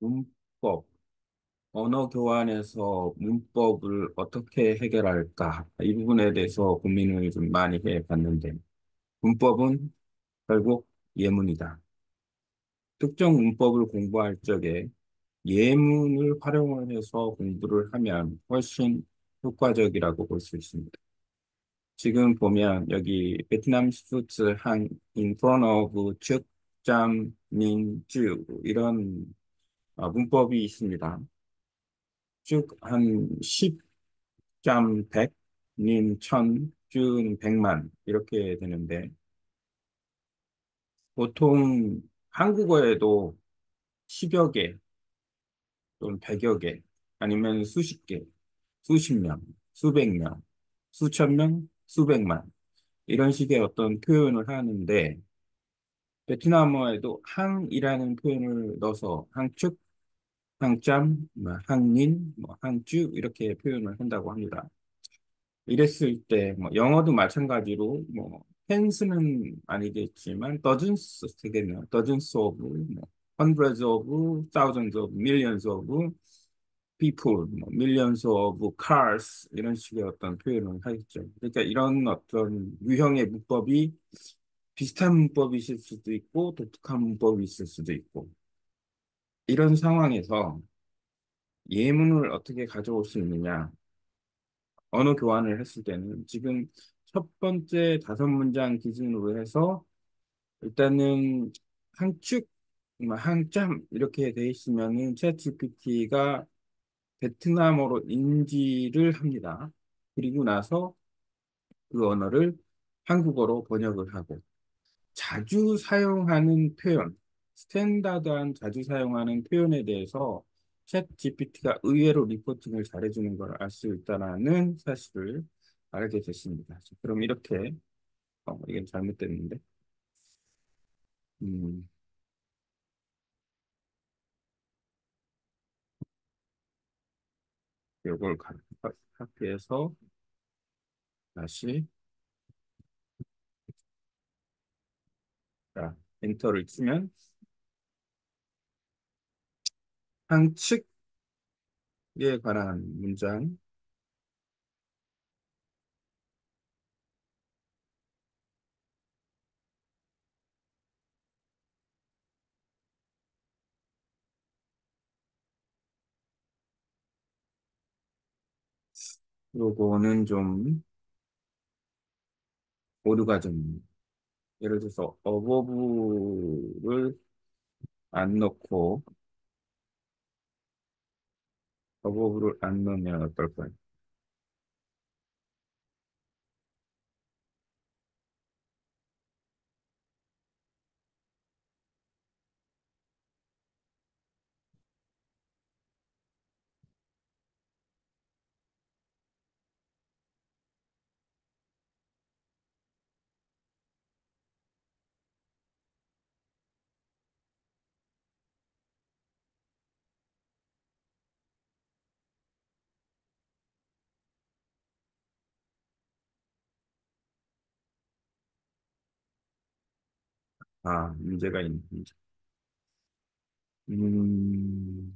문법, 언어 교환에서 문법을 어떻게 해결할까? 이 부분에 대해서 고민을 좀 많이 해봤는데, 문법은 결국 예문이다. 특정 문법을 공부할 적에 예문을 활용을 해서 공부를 하면 훨씬 효과적이라고 볼 수 있습니다. 지금 보면 여기 베트남 푸드 한 in front of 측, 짬, 닌, 쯔 이런 문법이 있습니다. 쭉 한 10점 100, 님 1000, 쭉 100만 이렇게 되는데 보통 한국어에도 10여 개 또는 100여 개 아니면 수십 개, 수십 명, 수백 명, 수천 명, 수백만 이런 식의 어떤 표현을 하는데 베트남어에도 항이라는 표현을 넣어서 항축, 항짬, 뭐 항닌, 뭐 항주 이렇게 표현을 한다고 합니다. 이랬을 때, 뭐, 영어도 마찬가지로, 뭐, 텐스는 아니겠지만, dozens 되겠네요. dozens of, 뭐, hundreds of, thousands of, millions of people, 뭐, millions of cars, 이런 식의 어떤 표현을 하겠죠. 그러니까 이런 어떤 유형의 문법이 비슷한 문법이 있을 수도 있고, 독특한 문법이 있을 수도 있고, 이런 상황에서 예문을 어떻게 가져올 수 있느냐. 언어 교환을 했을 때는 지금 첫 번째 5문장 기준으로 해서 일단은 한축, 한짬 이렇게 돼 있으면은 챗 GPT가 베트남어로 인지를 합니다. 그리고 나서 그 언어를 한국어로 번역을 하고 자주 사용하는 표현, 스탠다드한 자주 사용하는 표현에 대해서 챗 GPT가 의외로 리포팅을 잘해주는 걸 알 수 있다는 사실을 알게 됐습니다. 그럼 이렇게, 이게 잘못됐는데, 음, 이걸 카피해서 다시, 자, 엔터를 치면 항측에 관한 문장, 요거는 좀 오류가 좀, 예를 들어서 어버브를 안 넣고, 버버브를 안 넣으면 어떨까요? 문제가 있는 문제. 음,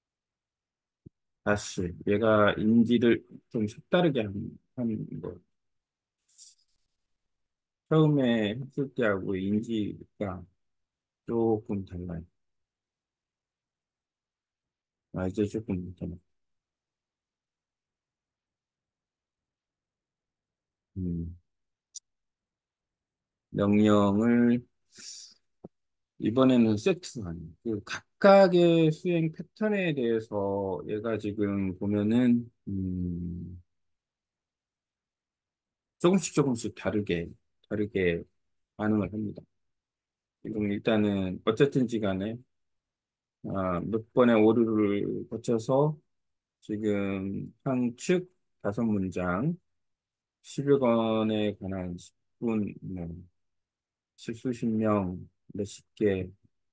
다시 얘가 인지를 좀 색다르게 하는 거. 처음에 했을 때하고 인지가 조금 달라요. 이제 조금 달라요. 음, 명령을 이번에는 세트한 그 각각의 수행 패턴에 대해서 얘가 지금 보면은 조금씩 다르게 반응을 합니다. 지금 일단은 어쨌든지 간에 몇 번의 오류를 거쳐서 지금 상측 5문장 10여 건에 관한 10분 뭐 십수십 명 몇십 개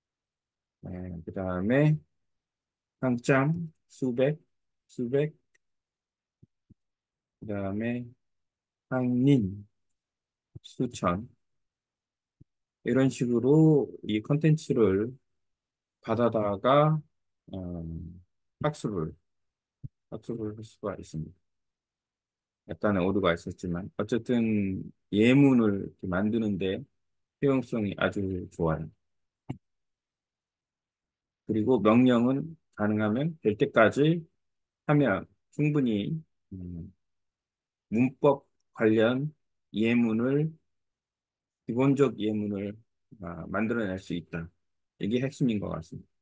그다음에 상장 수백 그다음에 상린 수천 이런 식으로 이 컨텐츠를 받아다가 어, 학습을, 학습을 할 수가 있습니다. 약간의 오류가 있었지만, 어쨌든 예문을 이렇게 만드는데 효용성이 아주 좋아요. 그리고 명령은 가능하면 될 때까지 하면 충분히 음, 문법 관련 예문을, 기본적 예문을 만들어낼 수 있다. 이게 핵심인 것 같습니다.